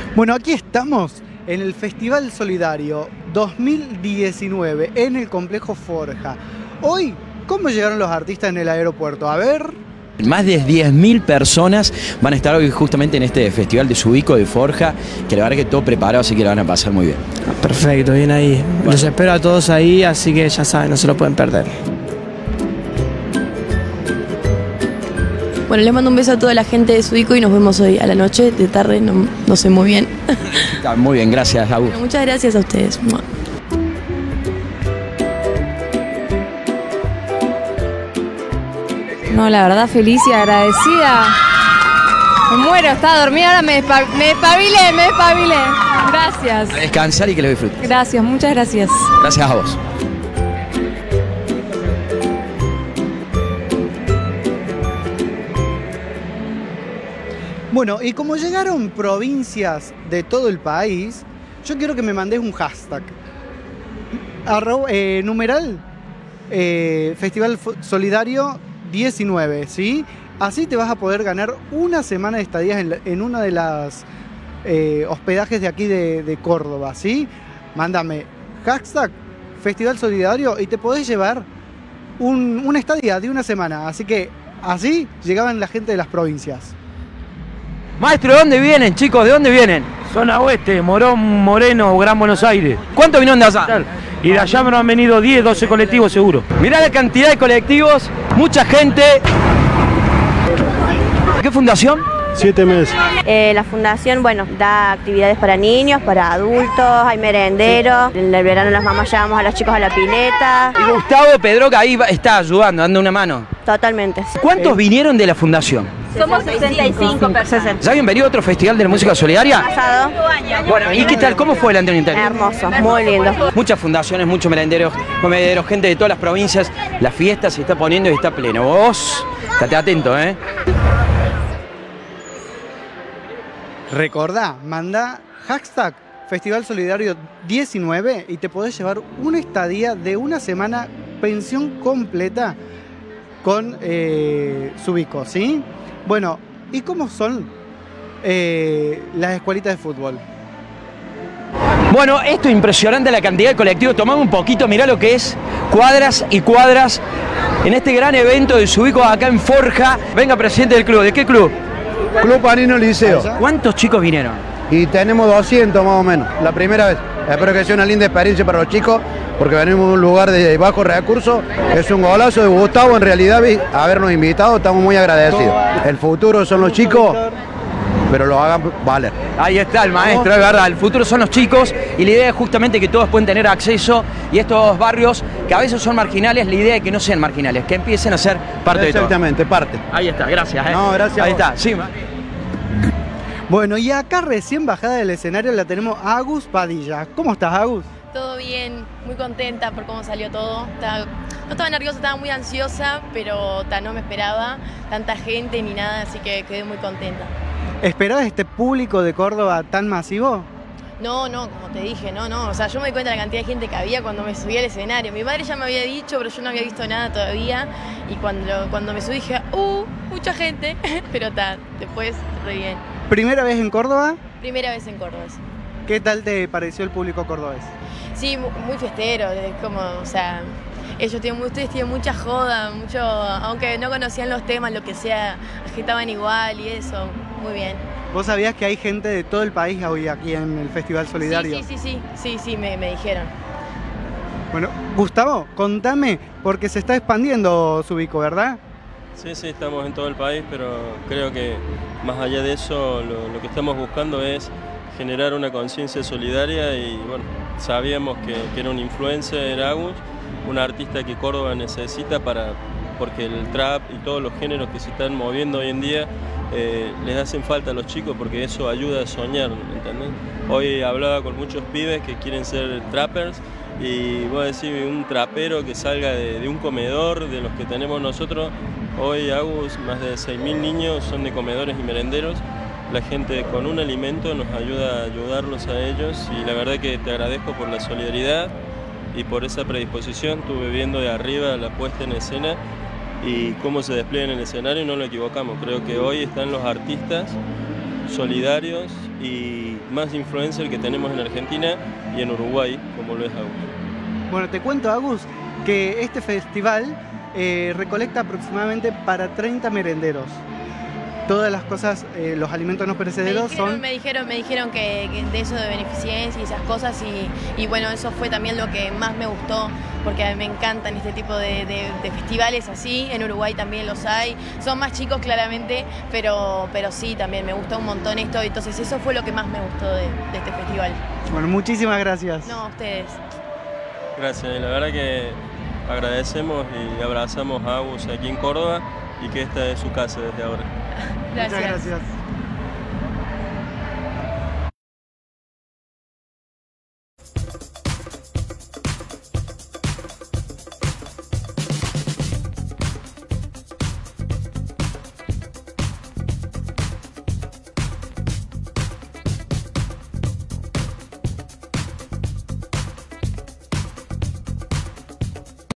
Bueno, aquí estamos en el Festival Solidario 2019 en el Complejo Forja. Hoy, ¿cómo llegaron los artistas en el aeropuerto? A ver. Más de 10.000 personas van a estar hoy justamente en este festival de Subico de Forja, que la verdad que todo preparado, así que la van a pasar muy bien. Perfecto, bien ahí. Los espero a todos ahí, así que ya saben, no se lo pueden perder. Bueno, les mando un beso a toda la gente de Subico y nos vemos hoy a la noche, de tarde, no sé muy bien. Muy bien, gracias, Agus. Bueno, muchas gracias a ustedes. No, la verdad feliz y agradecida. Me muero, estaba dormida, ahora me despabilé. Gracias. A descansar y que lo disfrutes. Gracias, muchas gracias. Gracias a vos. Bueno, y como llegaron provincias de todo el país, yo quiero que me mandes un hashtag. Numeral Festival Solidario 19, ¿sí? Así te vas a poder ganar una semana de estadías en una de las hospedajes de aquí de Córdoba, ¿sí? Mándame hashtag Festival Solidario y te podés llevar una estadía de una semana. Así que así llegaban la gente de las provincias. Maestro, ¿de dónde vienen, chicos? ¿De dónde vienen? Zona Oeste, Morón, Moreno, Gran Buenos Aires. ¿Cuántos vinieron de allá? Y de allá me han venido 10, 12 colectivos seguro. Mirá la cantidad de colectivos, mucha gente. ¿Qué fundación? 7 meses. La fundación, bueno, da actividades para niños, para adultos, hay merenderos. En el verano las mamás llevamos a los chicos a la pileta. Y Gustavo Pedroca ahí está ayudando, dando una mano. Totalmente. ¿Cuántos vinieron de la fundación? Somos 65 personas. ¿Ya habían venido a otro festival de la música solidaria? Pasado. Bueno, ¿y qué tal? ¿Cómo fue el anterior? Hermoso, muy lindo. Muchas fundaciones, muchos merenderos, comederos, gente de todas las provincias. La fiesta se está poniendo y está pleno. Vos, estate atento, ¿eh? Recordá, manda hashtag Festival Solidario 19 y te podés llevar una estadía de una semana, pensión completa con Subico, ¿sí? Bueno, ¿y cómo son las escuelitas de fútbol? Bueno, esto es impresionante, la cantidad de colectivos. Tomamos un poquito, mirá lo que es cuadras y cuadras en este gran evento de Subico acá en Forja. Venga, presidente del club, ¿de qué club? Club Panino Liceo. ¿Cuántos chicos vinieron? Y tenemos 200 más o menos, la primera vez. Espero que sea una linda experiencia para los chicos, porque venimos de un lugar de bajo recursos. Es un golazo de Gustavo, en realidad, habernos invitado, estamos muy agradecidos. El futuro son los chicos, pero lo hagan valer. Ahí está el maestro, es verdad, el futuro son los chicos y la idea es justamente que todos pueden tener acceso y estos barrios que a veces son marginales, la idea es que no sean marginales, que empiecen a ser parte de todo. Exactamente, parte. Ahí está, gracias. No, gracias. Ahí está, sí. Bueno, y acá recién bajada del escenario la tenemos a Agus Padilla. ¿Cómo estás, Agus? Todo bien, muy contenta por cómo salió todo. No estaba nerviosa, estaba muy ansiosa, pero no me esperaba tanta gente ni nada, así que quedé muy contenta. ¿Esperabas este público de Córdoba tan masivo? No, como te dije, no. O sea, yo me di cuenta de la cantidad de gente que había cuando me subí al escenario. Mi madre ya me había dicho, pero yo no había visto nada todavía. Y cuando me subí dije, mucha gente. Pero después re bien. ¿Primera vez en Córdoba? Primera vez en Córdoba, sí. ¿Qué tal te pareció el público cordobés? Sí, muy festero, es como, o sea, ustedes tienen mucha joda, aunque no conocían los temas, lo que sea, agitaban igual y eso, muy bien. ¿Vos sabías que hay gente de todo el país hoy aquí en el Festival Solidario? Sí, me dijeron. Bueno, Gustavo, contame, porque se está expandiendo Subico, ¿verdad? Sí, estamos en todo el país, pero creo que más allá de eso, lo que estamos buscando es generar una conciencia solidaria y bueno, sabíamos que era un influencer, Agus, un artista que Córdoba necesita porque el trap y todos los géneros que se están moviendo hoy en día les hacen falta a los chicos porque eso ayuda a soñar, ¿entendés? Hoy hablaba con muchos pibes que quieren ser trappers y voy a decir, un trapero que salga de un comedor, de los que tenemos nosotros. Hoy, Agus, más de 6.000 niños son de comedores y merenderos. La gente con un alimento nos ayuda a ayudarlos a ellos y la verdad que te agradezco por la solidaridad y por esa predisposición. Estuve viendo de arriba la puesta en escena y cómo se despliega en el escenario y no lo equivocamos. Creo que hoy están los artistas solidarios y más influencer que tenemos en Argentina y en Uruguay, como lo es Agus. Bueno, te cuento, Agus, que este festival recolecta aproximadamente para 30 merenderos. Todas las cosas, los alimentos no perecederos me dijeron que de eso de beneficencia y esas cosas y bueno, eso fue también lo que más me gustó, porque me encantan este tipo de festivales así. En Uruguay también los hay, son más chicos claramente, pero sí, también me gustó un montón esto, entonces eso fue lo que más me gustó de este festival. Bueno, muchísimas gracias. No, a ustedes. Gracias, y la verdad que agradecemos y abrazamos a Agus aquí en Córdoba y que esta es su casa desde ahora. Gracias. Muchas gracias.